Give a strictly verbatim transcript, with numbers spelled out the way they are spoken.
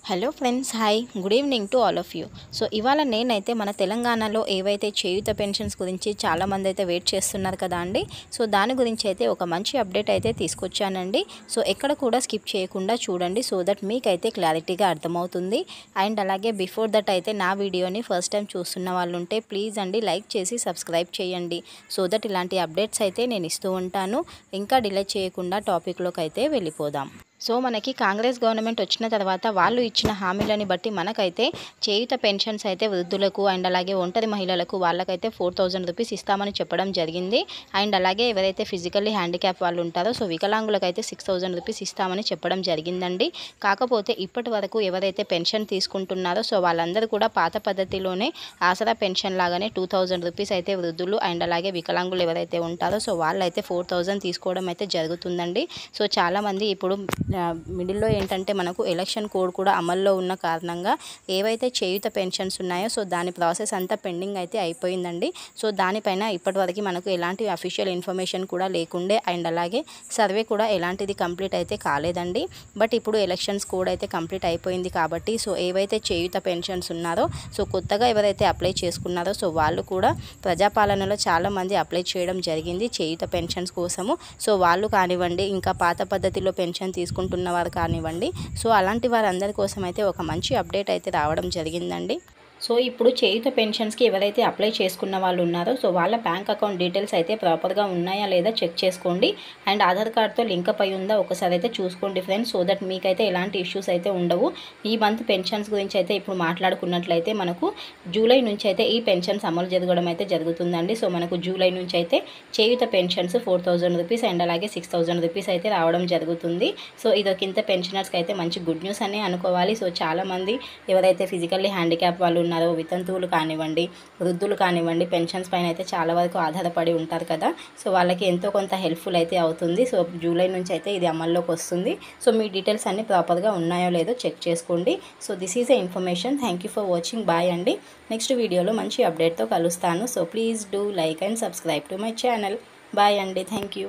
Hello friends, hi, good evening to all of you. So ఇవాళ నేనైతే మన తెలంగాణలో ఏవైతే చేయూత పెన్షన్స్ గురించి చాలామంది అయితే వెయిట్ చేస్తున్నారు కదా అండి. సో దాని గురించి అయితే ఒక మంచి అప్డేట్ అయితే తీసుకొచ్చానండి. సో ఎక్కడ కూడా స్కిప్ చేయకుండా చూడండి, సో దట్ మీకైతే క్లారిటీగా అర్థమవుతుంది. అండ్ అలాగే బిఫోర్ దట్ అయితే నా వీడియోని ఫస్ట్ టైం చూస్తున్న వాళ్ళు ఉంటే ప్లీజ్ అండి లైక్ చేసి సబ్స్క్రైబ్ చేయండి, సో దట్ ఇలాంటి అప్డేట్స్ అయితే నేను ఇస్తూ ఉంటాను. ఇంకా డిలే చేయకుండా టాపిక్లోకి అయితే వెళ్ళిపోదాం. సో మనకి కాంగ్రెస్ గవర్నమెంట్ వచ్చిన తర్వాత వాళ్ళు ఇచ్చిన హామీలని బట్టి మనకైతే చేయూత పెన్షన్స్ అయితే వృద్ధులకు అండ్ అలాగే ఒంటరి మహిళలకు వాళ్ళకైతే ఫోర్ థౌజండ్ రూపీస్ ఇస్తామని చెప్పడం జరిగింది. అండ్ అలాగే ఎవరైతే ఫిజికల్లీ హ్యాండిక్యాప్ వాళ్ళు ఉంటారో సో వికలాంగులకైతే సిక్స్ థౌజండ్ రూపీస్ ఇస్తామని చెప్పడం జరిగిందండి. కాకపోతే ఇప్పటి వరకు ఎవరైతే పెన్షన్ తీసుకుంటున్నారో సో వాళ్ళందరూ కూడా పాత పద్ధతిలోనే ఆసరా పెన్షన్ లాగానే టూ థౌజండ్ రూపీస్ అయితే వృద్ధులు అండ్ అలాగే వికలాంగులు ఎవరైతే ఉంటారో సో వాళ్ళైతే ఫోర్ థౌజండ్ తీసుకోవడం అయితే జరుగుతుందండి. సో చాలామంది ఇప్పుడు మిడిల్లో ఏంటంటే మనకు ఎలక్షన్ కోడ్ కూడా అమల్లో ఉన్న కారణంగా ఏవైతే చేయూత పెన్షన్స్ ఉన్నాయో సో దాని ప్రాసెస్ అంతా పెండింగ్ అయితే అయిపోయిందండి. సో దానిపైన ఇప్పటివరకు మనకు ఎలాంటి అఫీషియల్ ఇన్ఫర్మేషన్ కూడా లేకుండే అండ్ అలాగే సర్వే కూడా ఎలాంటిది కంప్లీట్ అయితే కాలేదండి. బట్ ఇప్పుడు ఎలక్షన్స్ కోడ్ అయితే కంప్లీట్ అయిపోయింది కాబట్టి సో ఏవైతే చేయూత పెన్షన్స్ ఉన్నారో సో కొత్తగా ఎవరైతే అప్లై చేసుకున్నారో సో వాళ్ళు కూడా ప్రజాపాలనలో చాలామంది అప్లై చేయడం జరిగింది చేయూత పెన్షన్స్ కోసము. సో వాళ్ళు కానివ్వండి, ఇంకా పాత పద్ధతిలో పెన్షన్ తీసుకుంటున్న వారు కానివ్వండి, సో అలాంటి వారందరి కోసం అయితే ఒక మంచి అప్డేట్ అయితే రావడం జరిగిందండి. సో ఇప్పుడు చేయూత పెన్షన్స్కి ఎవరైతే అప్లై చేసుకున్న వాళ్ళు ఉన్నారో సో వాళ్ళ బ్యాంక్ అకౌంట్ డీటెయిల్స్ అయితే ప్రాపర్గా ఉన్నాయా లేదా చెక్ చేసుకోండి. అండ్ ఆధార్ కార్డ్తో లింక్ అయి ఉందా ఒకసారి అయితే చూసుకోండి ఫ్రెండ్స్, సో దట్ మీకైతే ఎలాంటి ఇష్యూస్ అయితే ఉండవు. ఈ మంత్ పెన్షన్స్ గురించి అయితే ఇప్పుడు మాట్లాడుకున్నట్లయితే మనకు జూలై నుంచి అయితే ఈ పెన్షన్స్ అమలు జరగడం అయితే జరుగుతుందండి. సో మనకు జూలై నుంచి అయితే Cheyutha pensions four thousand rupees and అలాగే సిక్స్ థౌజండ్ రూపీస్ అయితే రావడం జరుగుతుంది. సో ఇదొకింత పెన్షనర్స్కి అయితే మంచి గుడ్ న్యూస్ అనే అనుకోవాలి. సో చాలామంది ఎవరైతే ఫిజికల్లీ హ్యాండిక్యాప్ వాళ్ళు ఉన్నారో, వితంతువులు కానివ్వండి, వృద్ధులు కానివ్వండి, పెన్షన్స్ పైన అయితే చాలా వరకు ఆధారపడి ఉంటారు కదా. సో వాళ్ళకి ఎంతో కొంత హెల్ప్ఫుల్ అయితే అవుతుంది. సో జూలై నుంచి అయితే ఇది అమల్లోకి వస్తుంది. సో మీ డీటెయిల్స్ అన్నీ ప్రాపర్గా ఉన్నాయో లేదో చెక్ చేసుకోండి. So this is a information. Thank you for watching. Bye అండి. నెక్స్ట్ వీడియోలో మంచి అప్డేట్తో కలుస్తాను. So please do like and subscribe to my channel. Bye అండి. Thank you.